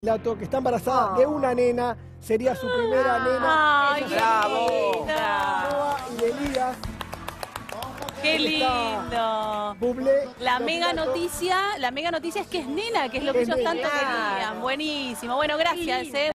Lopilato, que está embarazada de una nena, sería su primera nena. ¡Ay, qué linda! Noah y Elías. ¡Qué lindo! Bublé. La mega noticia es que es nena, que es lo que ellos tanto nena. querían. Buenísimo. Bueno, gracias.